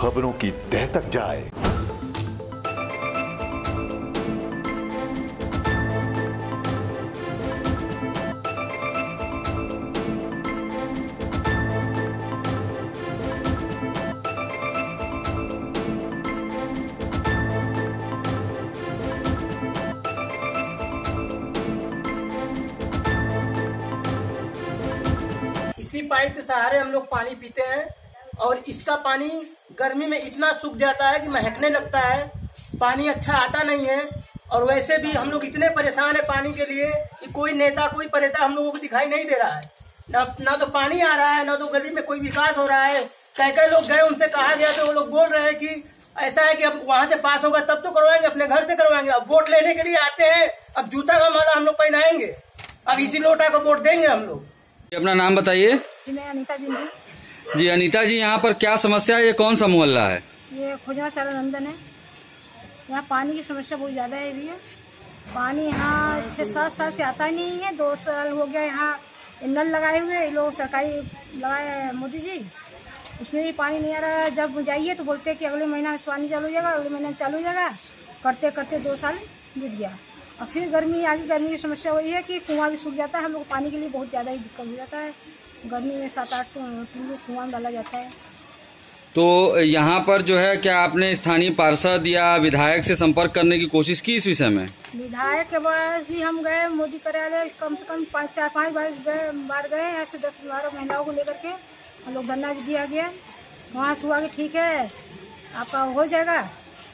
खबरों की तह तक जाए। इसी पाइप के सहारे हम लोग पानी पीते हैं और इसका पानी गर्मी में इतना सूख जाता है कि महकने लगता है। पानी अच्छा आता नहीं है और वैसे भी हम लोग इतने परेशान है पानी के लिए कि कोई नेता कोई प्रेता हम लोगों को दिखाई नहीं दे रहा है। ना तो पानी आ रहा है, ना तो गली में कोई विकास हो रहा है। कई लोग गए, उनसे कहा गया तो वो लोग बोल रहे हैं कि ऐसा है कि अब वहां से पास होगा तब तो करवाएंगे, अपने घर से करवाएंगे। अब वोट लेने के लिए आते हैं, अब जूता का माला हम लोग पहनाएंगे, अब इसी लोटा को वोट देंगे हम लोग। अपना नाम बताइए। मैं अनीता जी अनीता जी, यहाँ पर क्या समस्या है? ये कौन सा मोहल्ला है? ये खुजवा सारा नंदन है। यहाँ पानी की समस्या बहुत ज्यादा है भैया। पानी यहाँ 6-7 साल से आता ही नहीं है। 2 साल हो गया यहाँ नल लगाए हुए लोग, सरकारी लगाए मोदी जी, उसमें भी पानी नहीं आ रहा है। जब जाइए तो बोलते हैं कि अगले महीना से पानी चालू हो जाएगा, अगले महीना चालू हो जाएगा। करते करते 2 साल बीत गया। और फिर गर्मी आ गई। गर्मी की समस्या वही है कि कुआं भी सूख जाता है। हम लोग पानी के लिए बहुत ज़्यादा ही दिक्कत हो जाता है। गर्मी में 7-8 टूलू कुआं में डाला जाता है। तो यहाँ पर जो है, क्या आपने स्थानीय पार्षद या विधायक से संपर्क करने की कोशिश की इस विषय में? विधायक के पास भी हम गए, मोदी कार्यालय कम से कम 4-5 बार गए। ऐसे 10-12 महिलाओं को लेकर के हम लोग धरना भी दिया गया। वहाँ से हुआ कि ठीक है आपका हो जाएगा।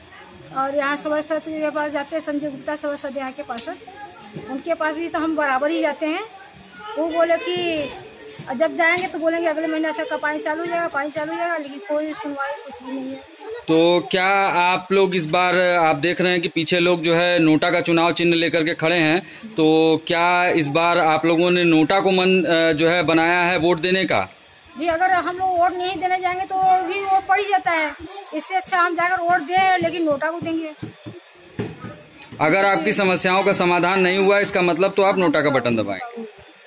और यहाँ सभासद के पास जाते हैं, संजय गुप्ता सभासद यहाँ के पार्षद, उनके पास भी तो हम बराबर ही जाते हैं। वो बोले कि जब जाएंगे तो बोलेंगे अगले महीने से का पानी चालू हो जाएगा, पानी चालू हो जाएगा, लेकिन कोई सुनवाई कुछ भी नहीं है। तो क्या आप लोग इस बार, आप देख रहे हैं कि पीछे लोग जो है नोटा का चुनाव चिन्ह लेकर के खड़े हैं, तो क्या इस बार आप लोगों ने नोटा को मन जो है बनाया है वोट देने का? जी, अगर हम लोग वोट नहीं देने जाएंगे तो भी वोट पड़ ही जाता है। इससे अच्छा हम जाकर वोट दें, लेकिन नोटा को देंगे। अगर आपकी समस्याओं का समाधान नहीं हुआ इसका मतलब तो आप नोटा का बटन दबाएंगे।